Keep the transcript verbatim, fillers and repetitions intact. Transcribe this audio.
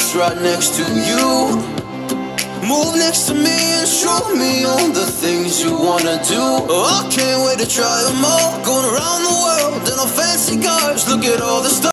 just right next to you. Move next to me and show me all the things you wanna do. Oh, I can't wait to try them all. Going around the world in our fancy cars. Look at all the stuff.